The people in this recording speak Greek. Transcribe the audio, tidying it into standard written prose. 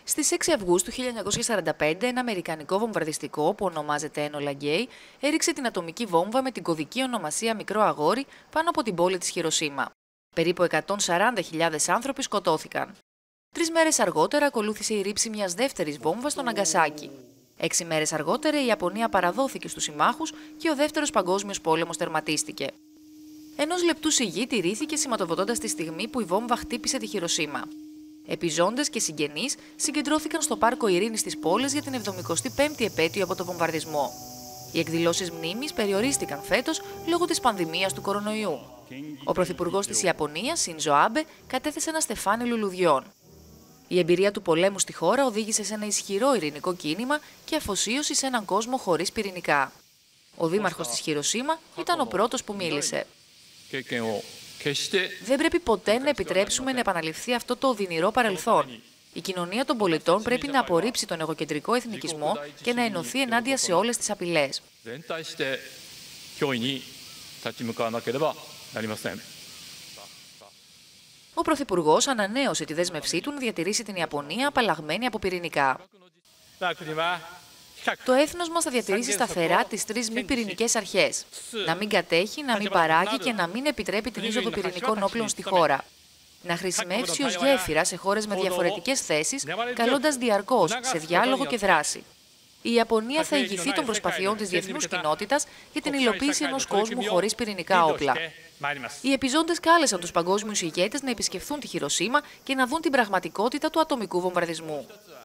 Στις 6 Αυγούστου 1945, ένα αμερικανικό βομβαρδιστικό που ονομάζεται Enola Gay έριξε την ατομική βόμβα με την κωδική ονομασία Μικρό Αγόρι πάνω από την πόλη της Χιροσίμα. Περίπου 140.000 άνθρωποι σκοτώθηκαν. 3 μέρες αργότερα ακολούθησε η ρήψη μιας δεύτερης βόμβας στο Ναγκασάκι. 6 μέρες αργότερα η Ιαπωνία παραδόθηκε στους συμμάχους και ο Δεύτερος Παγκόσμιος Πόλεμος τερματίστηκε. Ενός λεπτού σιγή τηρήθηκε σηματοδοτώντας τη στιγμή που η βόμβα χτύπησε τη Χιροσίμα. Επιζώντες και συγγενείς συγκεντρώθηκαν στο Πάρκο Ειρήνης της πόλης για την 75η επέτειο από το βομβαρδισμό. Οι εκδηλώσεις μνήμης περιορίστηκαν φέτος λόγω της πανδημίας του κορονοϊού. Ο Πρωθυπουργός της Ιαπωνίας, Σινζο Άμπε, κατέθεσε ένα στεφάνι λουλουδιών. Η εμπειρία του πολέμου στη χώρα οδήγησε σε ένα ισχυρό ειρηνικό κίνημα και αφοσίωση σε έναν κόσμο χωρίς πυρηνικά. Ο δήμαρχος της Χιροσίμα ήταν ο πρώτος που μίλησε. Δεν πρέπει ποτέ να επιτρέψουμε να επαναληφθεί αυτό το οδυνηρό παρελθόν. Η κοινωνία των πολιτών πρέπει να απορρίψει τον εγωκεντρικό εθνικισμό και να ενωθεί ενάντια σε όλες τις απειλές. Ο Πρωθυπουργός ανανέωσε τη δέσμευσή του να διατηρήσει την Ιαπωνία απαλλαγμένη από πυρηνικά. Το έθνος μας θα διατηρήσει σταθερά τις 3 μη πυρηνικές αρχές. Να μην κατέχει, να μην παράγει και να μην επιτρέπει την είσοδο πυρηνικών όπλων στη χώρα. Να χρησιμεύσει ως γέφυρα σε χώρες με διαφορετικές θέσεις, καλώντας διαρκώς σε διάλογο και δράση. Η Ιαπωνία θα ηγηθεί των προσπαθειών της διεθνούς κοινότητας για την υλοποίηση ενός κόσμου χωρίς πυρηνικά όπλα. Οι επιζώντες κάλεσαν τους παγκόσμιους ηγέτες να επισκεφθούν τη Χιροσίμα και να δουν την πραγματικότητα του ατομικού βομβαρδισμού.